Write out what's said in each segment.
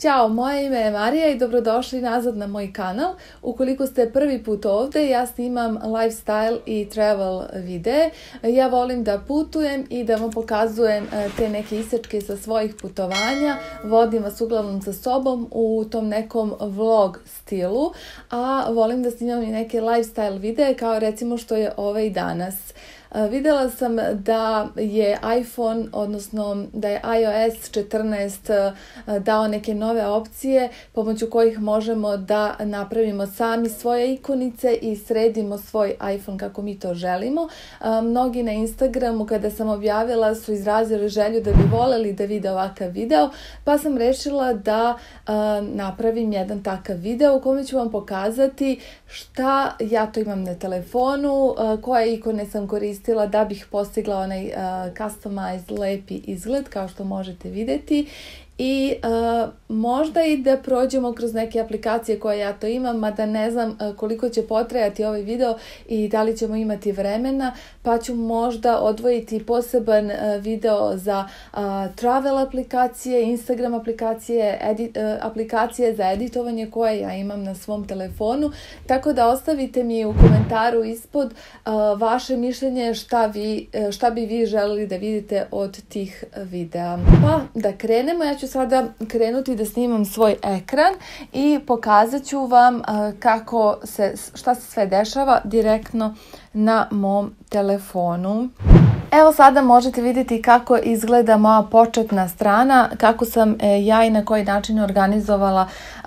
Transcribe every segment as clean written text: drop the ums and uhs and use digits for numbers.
Ćao, moje ime je Marija i dobrodošli nazad na moj kanal. Ukoliko ste prvi put ovdje, ja snimam lifestyle i travel videe. Ja volim da putujem i da vam pokazujem te neke isečke sa svojih putovanja. Vodim vas uglavnom sa sobom u tom nekom vlog stilu, a volim da snimam i neke lifestyle videe kao recimo što je ovaj danas. Vidjela sam da je iPhone, odnosno da je iOS 14 dao neke nove opcije pomoću kojih možemo da napravimo sami svoje ikonice i sredimo svoj iPhone kako mi to želimo. Mnogi na Instagramu kada sam objavila su izrazili želju da bi voljeli da vide ovakav video, pa sam rešila da napravim jedan takav video u kome ću vam pokazati šta ja to imam na telefonu, koje ikone sam koristila da bih postigla onaj customized lepi izgled kao što možete vidjeti i možda i da prođemo kroz neke aplikacije koje ja to imam, mada ne znam koliko će potrajati ovaj video i da li ćemo imati vremena, pa ću možda odvojiti poseban video za travel aplikacije, Instagram aplikacije, aplikacije za editovanje koje ja imam na svom telefonu, tako da ostavite mi u komentaru ispod vaše mišljenje šta bi vi želeli da vidite od tih videa. Pa da krenemo, ja ću sada krenuti da snimam svoj ekran i pokazat ću vam šta se sve dešava direktno na mom telefonu. Evo sada možete vidjeti kako izgleda moja početna strana, kako sam ja i na koji način organizovala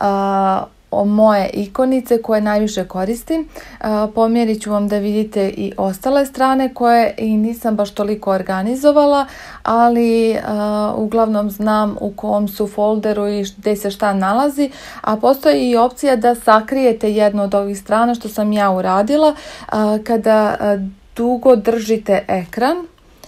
moje ikonice koje najviše koristim. Pomjerit ću vam da vidite i ostale strane koje i nisam baš toliko organizovala, ali uglavnom znam u kom su folderu i gdje se šta nalazi, a postoji i opcija da sakrijete jednu od ovih strana, što sam ja uradila. Kada dugo držite ekran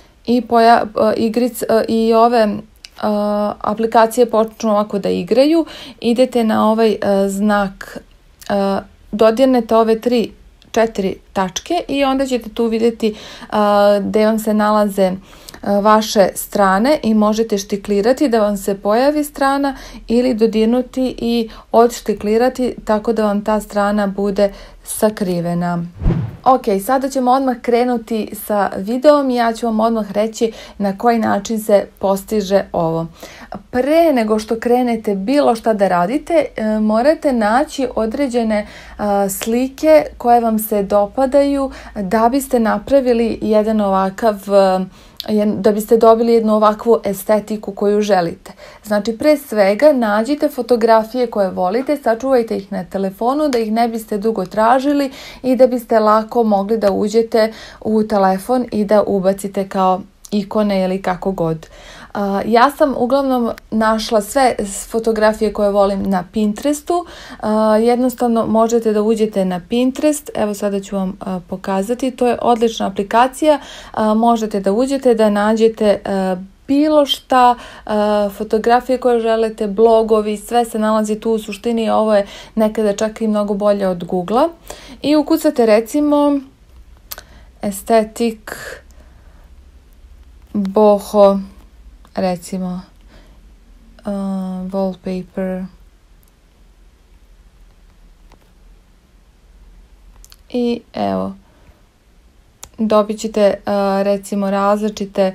i ove aplikacije počnu ovako da igraju, idete na ovaj znak, dodirnete ove 4 tačke i onda ćete tu vidjeti gdje vam se nalaze vaše strane i možete štiklirati da vam se pojavi strana ili dodirnuti i odštiklirati tako da vam ta strana bude sakrivena. Ok, sada ćemo odmah krenuti sa videom i ja ću vam odmah reći na koji način se postiže ovo. Pre nego što krenete bilo šta da radite, morate naći određene slike koje vam se dopadaju da biste napravili jedan ovakav, da biste dobili jednu ovakvu estetiku koju želite. Znači, pre svega nađite fotografije koje volite, sačuvajte ih na telefonu da ih ne biste dugo tražili i da biste lako mogli da uđete u telefon i da ubacite kao ikone ili kako god. Ja sam uglavnom našla sve fotografije koje volim na Pinterestu. Jednostavno možete da uđete na Pinterest. Evo sada ću vam pokazati. To je odlična aplikacija. Možete da uđete, da nađete bilo šta, fotografije koje želite, blogovi, sve se nalazi tu. U suštini ovo je nekada čak i mnogo bolje od Google-a. I ukucate recimo estetik boho, recimo wallpaper i evo dobit ćete recimo različite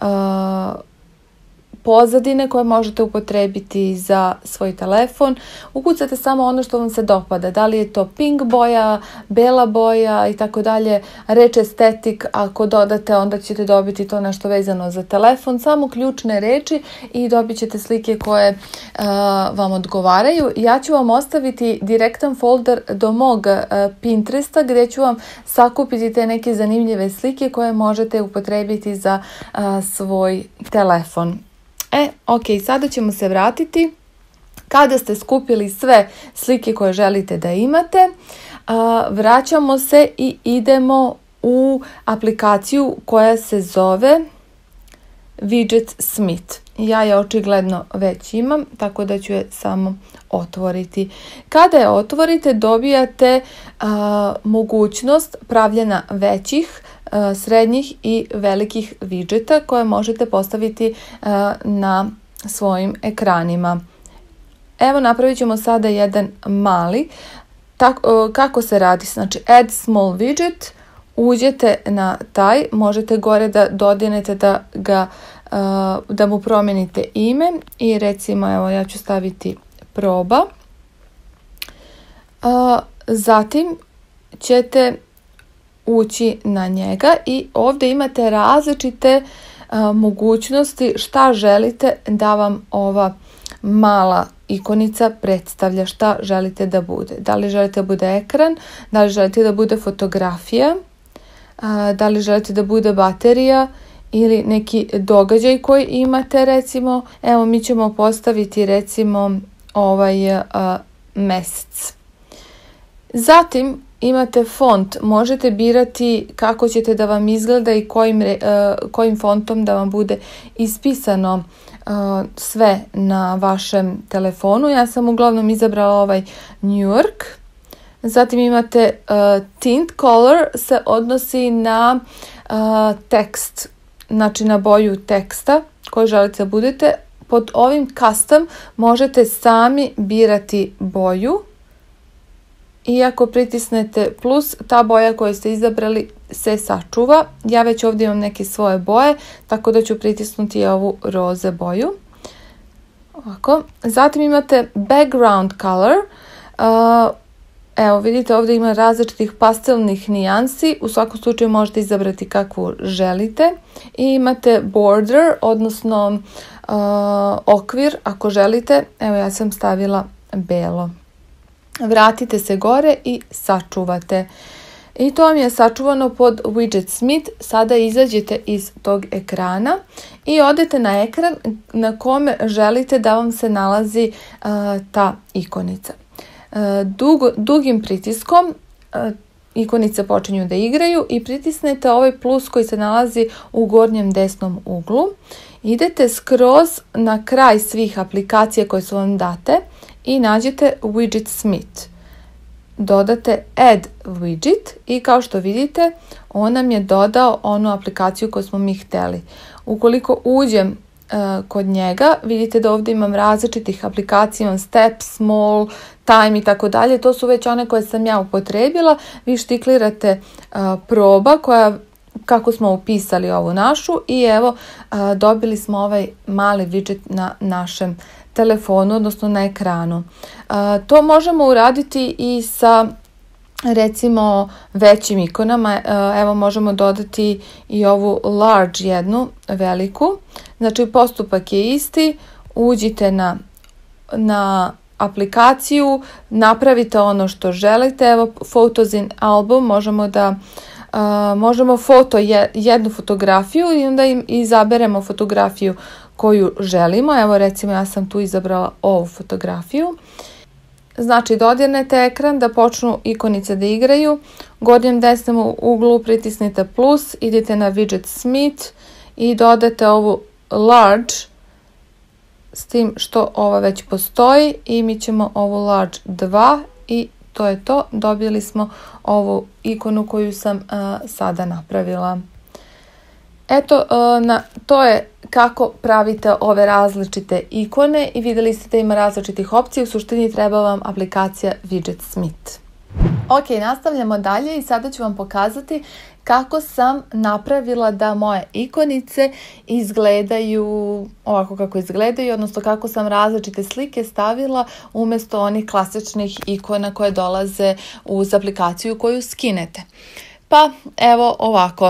pozadine koje možete upotrebiti za svoj telefon. Ukucate samo ono što vam se dopada, da li je to pink boja, bela boja i tako dalje. Reč estetik, ako dodate onda ćete dobiti to nešto vezano za telefon, samo ključne reči i dobit ćete slike koje vam odgovaraju. Ja ću vam ostaviti direktan folder do mog Pinteresta gdje ću vam sakupiti te neke zanimljive slike koje možete upotrebiti za svoj telefon. Ok, sada ćemo se vratiti. Kada ste skupili sve slike koje želite da imate, vraćamo se i idemo u aplikaciju koja se zove Widgetsmith. Ja je očigledno već imam, tako da ću je samo otvoriti. Kada je otvorite, dobijate mogućnost pravljenja većih, srednjih i velikih widgeta koje možete postaviti na svojim ekranima. Evo napravit ćemo sada jedan mali. Kako se radi? Znači add small widget, uđete na taj, možete gore da dodirnete da mu promijenite ime i recimo evo ja ću staviti proba. Zatim ćete ući na njega i ovdje imate različite mogućnosti šta želite da vam ova mala ikonica predstavlja, šta želite da bude. Da li želite da bude ekran, da li želite da bude fotografija, da li želite da bude baterija ili neki događaj koji imate recimo. Evo mi ćemo postaviti recimo ovaj mesec. Zatim imate font, možete birati kako ćete da vam izgleda i kojim fontom da vam bude ispisano sve na vašem telefonu. Ja sam uglavnom izabrala ovaj New York. Zatim imate tint color, se odnosi na tekst, znači na boju teksta koji želite da budete. Pod ovim custom možete sami birati boju. I ako pritisnete plus, ta boja koju ste izabrali se sačuva. Ja već ovdje imam neke svoje boje, tako da ću pritisnuti ovu roze boju. Ovako. Zatim imate background color. Evo vidite ovdje ima različitih pastelnih nijansi. U svakom slučaju možete izabrati kakvu želite. I imate border, odnosno okvir ako želite. Evo ja sam stavila belo. Vratite se gore i sačuvate. I to vam je sačuvano pod Widget Smith. Sada izađete iz tog ekrana i odete na ekran na kome želite da vam se nalazi ta ikonica. Dugim pritiskom ikonice počinju da igraju i pritisnete ovaj plus koji se nalazi u gornjem desnom uglu. Idete skroz na kraj svih aplikacija koje su vam date i nađete Widget Smith. Dodate Add Widget i kao što vidite on nam je dodao onu aplikaciju koju smo mi htjeli. Ukoliko uđem kod njega, vidite da ovdje imam različitih aplikacija, imam Step, Small, Time i tako dalje. To su već one koje sam ja upotrebila. Vi štiklirate proba kako smo upisali ovu našu i evo dobili smo ovaj mali widget na našem telefonu, odnosno na ekranu. To možemo uraditi i sa recimo većim ikonama. Evo možemo dodati i ovu large jednu, veliku. Znači postupak je isti. Uđite na aplikaciju, napravite ono što želite. Evo Photos in Album, možemo jednu fotografiju i onda izaberemo fotografiju koju želimo. Evo recimo ja sam tu izabrala ovu fotografiju. Znači dodirnete ekran da počnu ikonice da igraju. Gornjem desnom uglu pritisnite plus, idete na Widget Smith i dodate ovu large, s tim što ova već postoji i mi ćemo ovu large 2 i to je to. Dobili smo ovu ikonu koju sam sada napravila. Eto, to je kako pravite ove različite ikone i vidjeli ste da ima različitih opcija. U suštini treba vam aplikacija Widget Smith. Ok, nastavljamo dalje i sada ću vam pokazati kako sam napravila da moje ikonice izgledaju ovako kako izgledaju, odnosno kako sam različite slike stavila umjesto onih klasičnih ikona koje dolaze uz aplikaciju koju skinete. Pa evo ovako.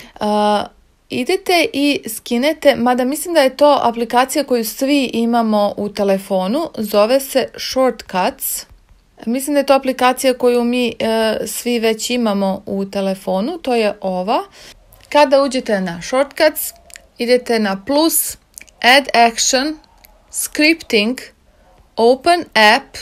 Idete i skinete, mada mislim da je to aplikacija koju svi imamo u telefonu, zove se Shortcuts. Mislim da je to aplikacija koju mi svi već imamo u telefonu, to je ova. Kada uđete na Shortcuts, idete na plus, Add Action, Scripting, Open App,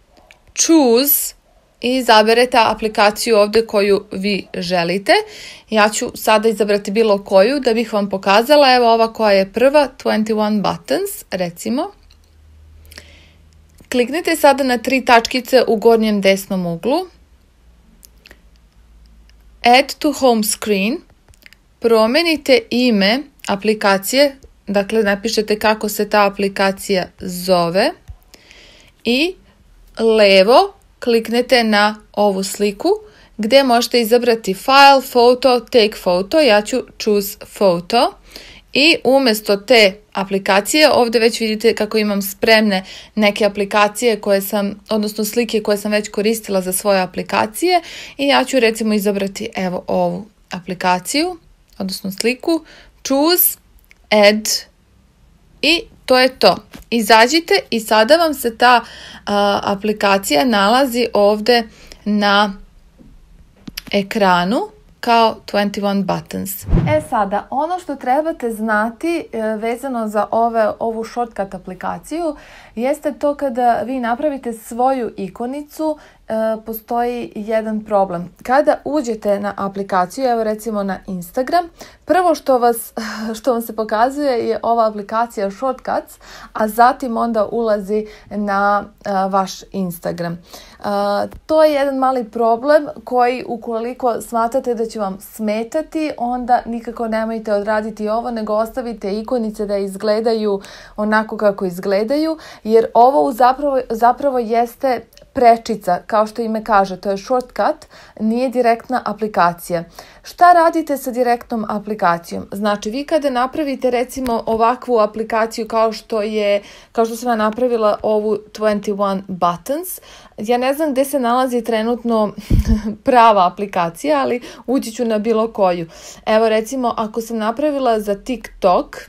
Choose i izaberete aplikaciju ovdje koju vi želite. Ja ću sada izabrati bilo koju da bih vam pokazala. Evo ova koja je prva, 21 Buttons, recimo. Kliknite sada na 3 tačkice u gornjem desnom uglu. Add to home screen. Promijenite ime aplikacije, dakle napišete kako se ta aplikacija zove. i levo kliknete na ovu sliku gdje možete izabrati file, photo, take photo. Ja ću choose photo i umjesto te aplikacije ovdje već vidite kako imam spremne neke aplikacije odnosno slike koje sam već koristila za svoje aplikacije i ja ću recimo izabrati evo ovu aplikaciju, odnosno sliku, choose, add i to je to. Izađite i sada vam se ta aplikacija nalazi ovdje na ekranu kao 21 buttons. Sada, ono što trebate znati vezano za ovu shortcut aplikaciju jeste to kada vi napravite svoju ikonicu, postoji jedan problem. Kada uđete na aplikaciju, evo recimo na Instagram, prvo što vam se pokazuje je ova aplikacija Shortcuts, a zatim onda ulazi na vaš Instagram. To je jedan mali problem koji ukoliko smatrate da će vam smetati, onda nikako nemojte odraditi ovo, nego ostavite ikonice da izgledaju onako kako izgledaju, jer ovo zapravo jeste prečica, kao što ime kaže, to je shortcut, nije direktna aplikacija. Šta radite sa direktnom aplikacijom? Znači, vi kada napravite recimo ovakvu aplikaciju kao što sam ja napravila ovu 21 buttons, ja ne znam gdje se nalazi trenutno prava aplikacija, ali ući ću na bilo koju. Evo recimo, ako sam napravila za TikTok,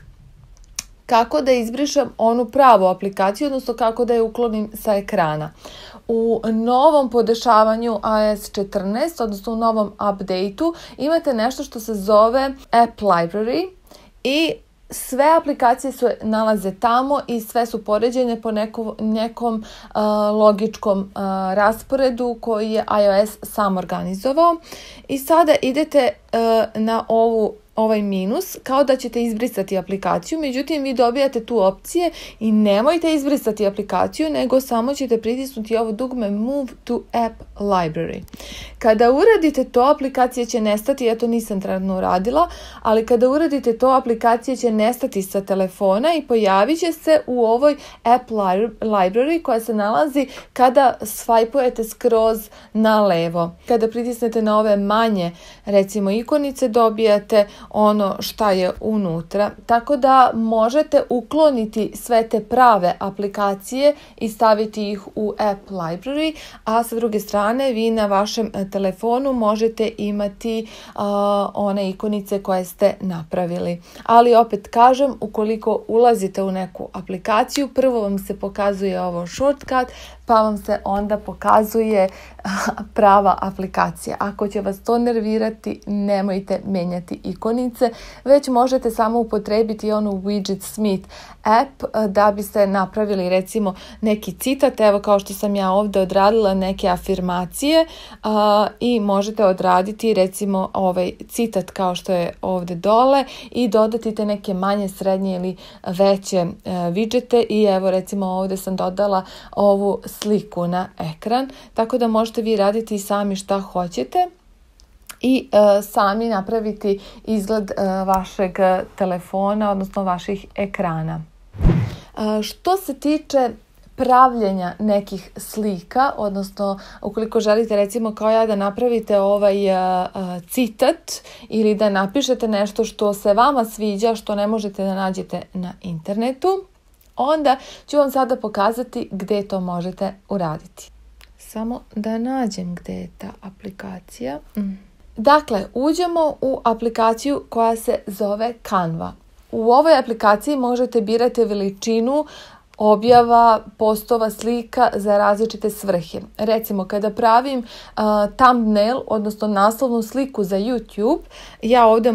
kako da izbrišem onu pravu aplikaciju, odnosno kako da je uklonim sa ekrana. U novom podešavanju iOS 14, odnosno u novom updateu, imate nešto što se zove App Library i sve aplikacije se nalaze tamo i sve su poređene po nekom logičkom rasporedu koji je iOS sam organizovao. I sada idete na ovaj minus, kao da ćete izbrisati aplikaciju, međutim vi dobijate tu opcije i nemojte izbrisati aplikaciju, nego samo ćete pritisnuti ovo dugme Move to App Library. Kada uradite to, aplikacija će nestati, ja to nisam trenutno uradila, ali kada uradite to, aplikacija će nestati sa telefona i pojavit će se u ovoj App Library koja se nalazi kada swipujete skroz na levo. Kada pritisnete na ove manje, recimo ikonice, dobijate ono šta je unutra, tako da možete ukloniti sve te prave aplikacije i staviti ih u App Library, a sa druge strane vi na vašem telefonu možete imati one ikonice koje ste napravili. Ali opet kažem, ukoliko ulazite u neku aplikaciju, prvo vam se pokazuje ovo shortcut, pa vam se onda pokazuje prava aplikacija. Ako će vas to nervirati, nemojte menjati ikonice, već možete samo upotrebiti onu Widget Smith app da biste napravili recimo neki citat, evo kao što sam ja ovdje odradila neke afirmacije i možete odraditi recimo ovaj citat kao što je ovdje dole i dodati te neke manje, srednje ili veće widgete i evo recimo ovdje sam dodala ovu sliku na ekran, tako da možete vi raditi i sami šta hoćete i sami napraviti izgled vašeg telefona, odnosno vaših ekrana. Što se tiče pravljenja nekih slika, odnosno ukoliko želite recimo kao ja da napravite ovaj citat ili da napišete nešto što se vama sviđa, što ne možete da nađete na internetu, onda ću vam sada pokazati gdje to možete uraditi. Samo da nađem gdje je ta aplikacija. Dakle, uđemo u aplikaciju koja se zove Canva. U ovoj aplikaciji možete birati veličinu objava, postova, slika za različite svrhe. Recimo, kada pravim thumbnail, odnosno naslovnu sliku za YouTube, ja ovdje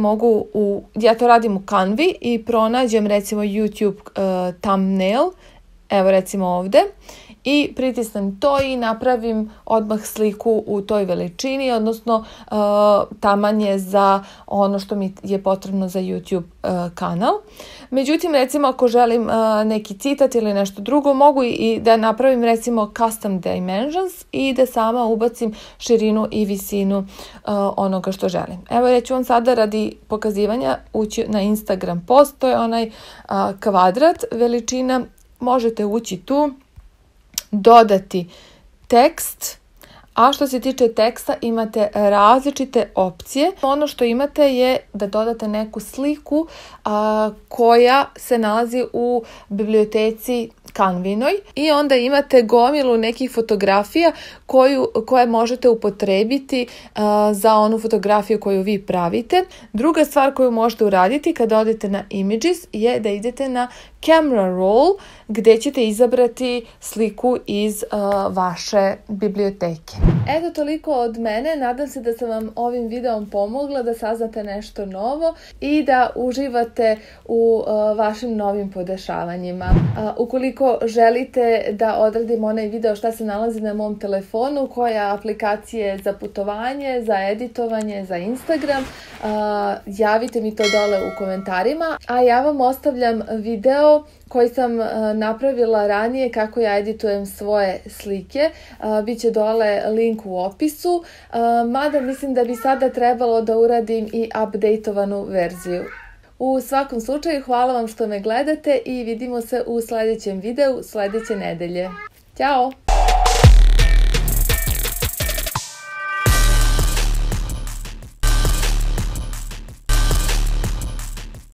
ja to radim u Canvi i pronađem recimo YouTube thumbnail, evo recimo ovdje, i pritisnem to i napravim odmah sliku u toj veličini, odnosno taman je za ono što mi je potrebno za YouTube kanal. Međutim, recimo ako želim neki citat ili nešto drugo, mogu i da napravim recimo custom dimensions i da sama ubacim širinu i visinu onoga što želim. Evo ja ću vam sada radi pokazivanja ući na Instagram post, to je onaj kvadrat veličina, možete ući tu. dodati tekst, a što se tiče teksta imate različite opcije. Ono što imate je da dodate neku sliku koja se nalazi u biblioteci Canvinoj i onda imate gomilu nekih fotografija koje možete upotrebiti za onu fotografiju koju vi pravite. Druga stvar koju možete uraditi kada odete na Images je da idete na Camera Roll gdje ćete izabrati sliku iz vaše biblioteke. Eto toliko od mene, nadam se da sam vam ovim videom pomogla da saznate nešto novo i da uživate u vašim novim podešavanjima. Ukoliko želite da odradim onaj video šta se nalazi na mom telefonu, koje aplikacije za putovanje, za editovanje, za Instagram, javite mi to dole u komentarima, a ja vam ostavljam video koji sam napravila ranije kako ja editujem svoje slike. Biće dole link u opisu, mada mislim da bi sada trebalo da uradim i updateovanu verziju. U svakom slučaju hvala vam što me gledate i vidimo se u sljedećem videu sljedeće nedelje. Ćao!